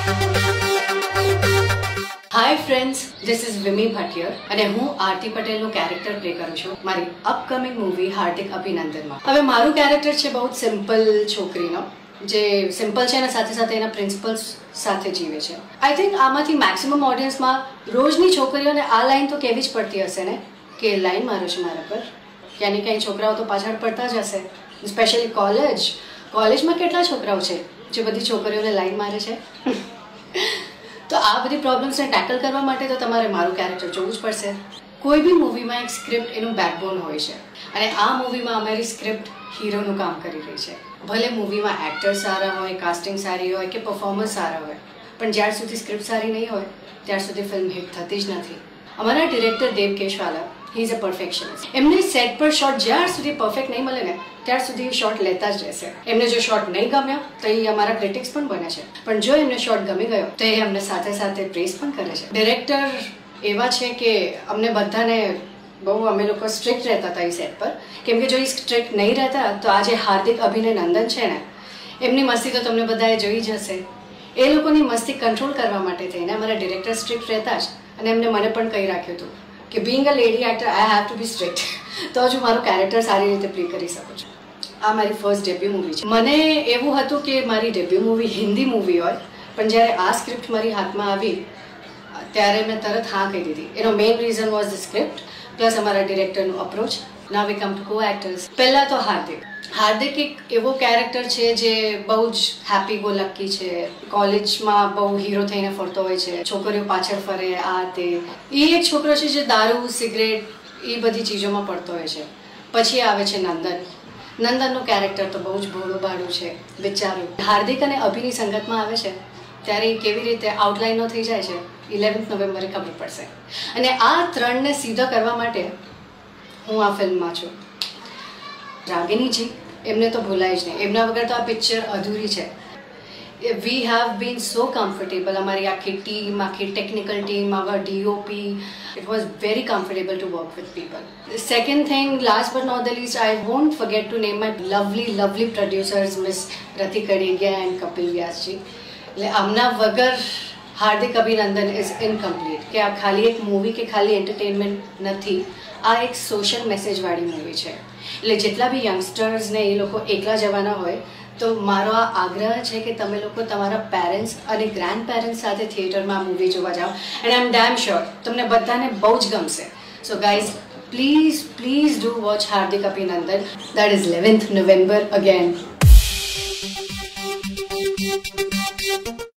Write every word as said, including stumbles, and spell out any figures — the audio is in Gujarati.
Hi friends, this is Vimi Bhatiyar અને હું આરતી પટેલનું કેરેક્ટર પ્લે કરું છું મારી અપકમિંગ મૂવી હાર્દિક અભિનંદનમાં. હવે મારું કેરેક્ટર છે બહુ સિમ્પલ છોકરીનો, જે સિમ્પલ છે અને સાથે સાથે એના પ્રિન્સિપલ્સ સાથે જીવે છે. આઈ થિંક આમાંથી મેક્સિમમ ઓડિયન્સમાં રોજની છોકરીઓને આ લાઈન તો કેવી જ પડતી હશે ને કે લાઈન મારો છે મારા પર. ક્યાં ને ક્યાંય છોકરાઓ તો પાછળ પડતા જ હશે, સ્પેશિયલી કોલેજ કોલેજમાં કેટલા છોકરાઓ છે જે બધી છોકરીઓને લાઈન મારે છે. તો આ બધી પ્રોબ્લેમ્સને ટેકલ કરવા માટે તો તમારે મારું કેરેક્ટર જોવું જ પડશે. કોઈ બી મૂવીમાં એક સ્ક્રિપ્ટ એનું બેકબોન હોય છે અને આ મૂવીમાં અમારી સ્ક્રિપ્ટ હીરોનું કામ કરી રહી છે. ભલે મૂવીમાં એક્ટર સારા હોય, કાસ્ટિંગ સારી હોય કે પરફોર્મન્સ સારા હોય, પણ જ્યાર સુધી સ્ક્રિપ્ટ સારી નહીં હોય ત્યાર સુધી ફિલ્મ હિટ થતી જ નથી. અમારા director Devkesh Wala, he is a perfectionist. એમને સેટ પર શોટ જ્યાર સુધી પરફેક્ટ નહીં મળે ને ત્યાર સુધી શોટ લેતા જ રહેશે. એમને જો શોટ નહીં ગમ્યો તો એ અમારા ક્રિટિક્સ પણ બને છે, પણ જો એમને શોટ ગમી ગયો તો એ અમને સાથે સાથે પ્રેઝ પણ કરે છે. ડિરેક્ટર એવા છે કે અમને બધાને બહુ અમે લોકો સ્ટ્રિક્ટ રહેતા હતા એ સેટ પર, કેમ કે જો એ સ્ટ્રિક્ટ નહીં રહેતા તો આજે હાર્દિક અભિનંદન છે ને એમની મસ્તી તો તમને બધાએ જોઈ જ હશે. એ લોકોની મસ્તી કંટ્રોલ કરવા માટે થઈને અમારા ડિરેક્ટર સ્ટ્રિક્ટ રહેતા જ, અને એમને મને પણ કહી રાખ્યું હતું કે being a lady actor I have to be strict, તો જ હું મારું કેરેક્ટર સારી રીતે પ્લે કરી શકું છું. આ મારી ફર્સ્ટ ડેબ્યુ મૂવી છે. મને એવું હતું કે મારી ડેબ્યુ મૂવી હિન્દી મૂવી હોય, પણ જ્યારે આ સ્ક્રિપ્ટ મારી હાથમાં આવી ત્યારે મેં તરત હા કહી દીધી. એનો main reason was the script plus અમારા ડિરેક્ટરનું approach. Now we come to co actors. પહેલાં તો હાર્દિક હાર્દિક એક એવો કેરેક્ટર છે જે બહુ જ હેપી ગો લકી છે. કોલેજમાં બહુ હીરો થઈને ફરતો હોય છે, છોકરીઓ પાછળ ફરે, આ તે. એ એક છોકરો છે જે દારૂ, સિગરેટ એ બધી ચીજોમાં પડતો હોય છે. પછી આવે છે નંદન. નંદનનું કેરેક્ટર તો બહુ જ ભોળું ભાડું છે બિચારું. હાર્દિક અને અભિની સંગતમાં આવે છે ત્યારે એ કેવી રીતે આઉટલાઈનો થઈ જાય છે ઇલેવન્થ નવેમ્બરે ખબર પડશે. અને આ ત્રણને સીધો કરવા માટે હું આ ફિલ્મમાં છું. રાગિનીજી એમને તો ભૂલાય જ નહીં, એમના વગર તો આ પિક્ચર અધૂરી છે. We have been so comfortable. અમારી આખી ટીમ, આખી technical team, our DOP, it was very comfortable to work with people. The second thing, last but not the least, I won't forget to name my lovely lovely producers, Miss Rati Kadegia and Kapil Vyasji. એટલે આમના વગર હાર્દિક અભિનંદન ઇઝ ઇનકમ્પ્લીટ. કે આ ખાલી એક મૂવી કે ખાલી એન્ટરટેનમેન્ટ નથી, આ એક સોશિયલ મેસેજવાળી મૂવી છે. એટલે જેટલા બી યંગસ્ટર્સને એ લોકો એકલા જવાના હોય તો મારો આ આગ્રહ છે કે તમે લોકો તમારા પેરેન્ટ્સ અને ગ્રેન્ડ પેરેન્ટ્સ સાથે થિયેટરમાં આ મૂવી જોવા જાઓ. And I am damn sure તમને બધાને બહુ જ ગમશે. So guys, please please do watch હાર્દિક અભિનંદન. That is eleventh November again.